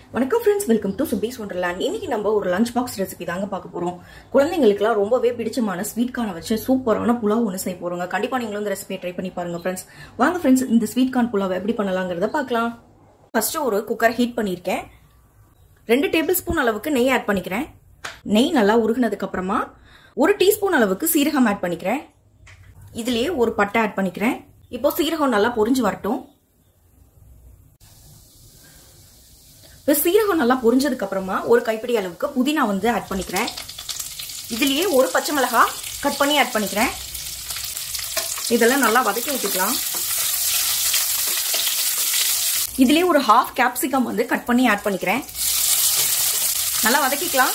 வணக்கம் friends, welcome to சுபீஸ் wonderland. இன்னைக்கு நம்ம ஒரு லஞ்ச் பாக்ஸ் ரெசிபி தாங்க பார்க்க போறோம். குழந்தைங்களுக்குலாம் ரொம்பவே பிடிச்சமான ஸ்வீட் கார்னை வச்சு சூப்பரான புலாவ் ஒன்று செய்ய போறோங்க. கண்டிப்பா நீங்களும் இந்த ரெசிபியை ட்ரை பண்ணி பாருங்க ஃப்ரெண்ட்ஸ். வாங்க ஃப்ரெண்ட்ஸ், இந்த ஸ்வீட் கார்ன் புலாவ் எப்படி பண்ணலாங்கிறத பார்க்கலாம். ஃபர்ஸ்ட் ஒரு குக்கர் ஹீட் பண்ணியிருக்கேன். 2 டேபிள் ஸ்பூன் அளவுக்கு நெய் ஆட் பண்ணிக்கிறேன். நெய் நல்லா உருகுனதுக்கு அப்புறமா 1 டீஸ்பூன் அளவுக்கு சீரகம் ஆட் பண்ணிக்கிறேன். இதுலயே ஒரு பட்டை ஆட் பண்ணிக்கிறேன். இப்போ சீரகம் நல்லா பொரிஞ்சு வரட்டும். சீரகம் நல்லா பொரிஞ்சதுக்கு அப்புறமா ஒரு கைப்பிடி அளவுக்கு புதினா ஆட் பண்ணிக்கிறேன். இதுலயே ஒரு பச்சை மிளகாய் கட் பண்ணி ஆட் பண்ணிக்கிறேன். இதெல்லாம் நல்லா வதக்கி விட்டுக்கலாம். இதுலயே ஒரு ½ கேப்சிகம் கட் பண்ணி ஆட் பண்ணிக்கிறேன். நல்லா வதக்கிக்கலாம்.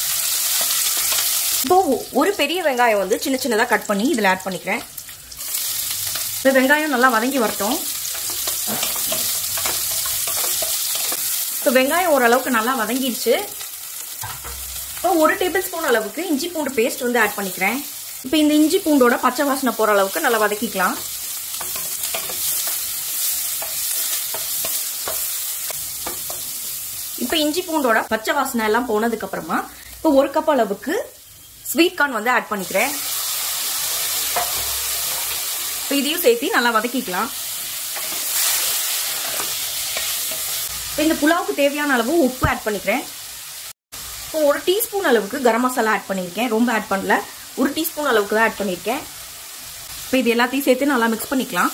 இப்போ ஒரு பெரிய வெங்காயம் சின்ன சின்னதா கட் பண்ணி இதுல ஆட் பண்ணிக்கிறேன். இப்போ வெங்காயம் நல்லா வதங்கி வரட்டும். இப்போ வெங்காயம் ஓரளவுக்கு நல்லா வதங்கிடுச்சு. இப்போ 1 டேபிள் ஸ்பூன் அளவுக்கு இஞ்சி பூண்டு பேஸ்ட் ஆட் பண்ணிக்கிறேன். இப்போ இந்த இஞ்சி பூண்டோட பச்சை வாசனை போற அளவுக்கு நல்லா வதக்கிக்கலாம். இப்போ இஞ்சி பூண்டோட பச்சை வாசனை எல்லாம் போனதுக்கு அப்புறமா இப்போ 1 கப் அளவுக்கு ஸ்வீட் கார்ன் ஆட் பண்ணிக்கிறேன். இப்போ இதையும் சேர்த்து நல்லா வதக்கிக்கலாம். இந்த புலாவுக்கு தேவையான அளவு உப்பு ஆட் பண்ணிக்கிறேன். இப்போ 1 டீஸ்பூன் அளவுக்கு கரம் மசாலா ஆட் பண்ணியிருக்கேன். ரொம்ப ஆட் பண்ணல, 1 டீஸ்பூன் அளவுக்கு தான் ஆட் பண்ணியிருக்கேன். இப்போ இது எல்லாத்தையும் சேர்த்து நல்லா மிக்ஸ் பண்ணிக்கலாம்.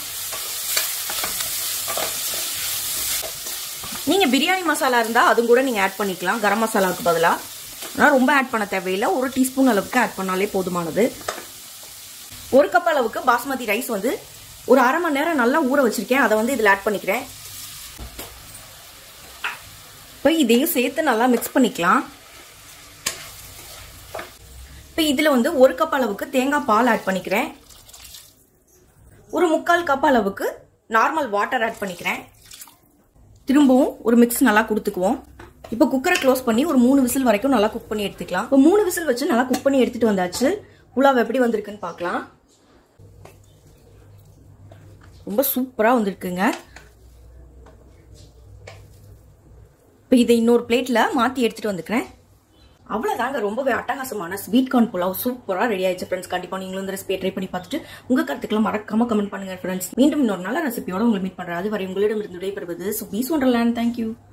நீங்க பிரியாணி மசாலா இருந்தா அதுவும் கூட நீங்க ஆட் பண்ணிக்கலாம் கரம் மசாலாவுக்கு பதிலா. ஆனால் ரொம்ப ஆட் பண்ண தேவையில்லை, 1 டீஸ்பூன் அளவுக்கு ஆட் பண்ணாலே போதுமானது. 1 கப் அளவுக்கு பாஸ்மதி ரைஸ் ஒரு அரை மணி நேரம் நல்லா ஊற வச்சிருக்கேன். அதை இதில் ஆட் பண்ணிக்கிறேன். இப்போ இதையும் சேர்த்து நல்லா மிக்ஸ் பண்ணிக்கலாம். இப்போ இதில் 1 கப் அளவுக்கு தேங்காய் பால் ஆட் பண்ணிக்கிறேன். ஒரு 3/4 கப் அளவுக்கு நார்மல் வாட்டர் ஆட் பண்ணிக்கிறேன். திரும்பவும் ஒரு மிக்ஸ் நல்லா கொடுத்துக்குவோம். இப்போ குக்கரை க்ளோஸ் பண்ணி ஒரு 3 விசில் வரைக்கும் நல்லா குக் பண்ணி எடுத்துக்கலாம். இப்போ 3 விசில் வச்சு நல்லா குக் பண்ணி எடுத்துட்டு வந்தாச்சு. புலாவ் எப்படி வந்திருக்குன்னு பார்க்கலாம். ரொம்ப சூப்பரா வந்திருக்குங்க. இப்போ இதை இன்னொரு பிளேட்ல மாத்தி எடுத்துட்டு வந்துக்கிறேன். அவ்வளவுதாங்க, ரொம்பவே அட்டகாசமான ஸ்வீட் கார்ன் புலாவ் சூப்பரா ரெடி ஆயிடுச்சு ஃப்ரெண்ட்ஸ். கண்டிப்பா நீங்களும் இந்த ரெசிபியை ட்ரை பண்ணி பார்த்துட்டு உங்க கருத்துக்களை மறக்காம கமெண்ட் பண்ணுங்க ஃப்ரெண்ட்ஸ். மீண்டும் இன்னொரு நல்ல ரெசிபியோட உங்களை மீட் பண்றேன். அதுவரை உங்களிடம் இருந்து விடைபெறுவது சுபீஸ் ஒண்டர்லேண்ட். தேங்க்யூ.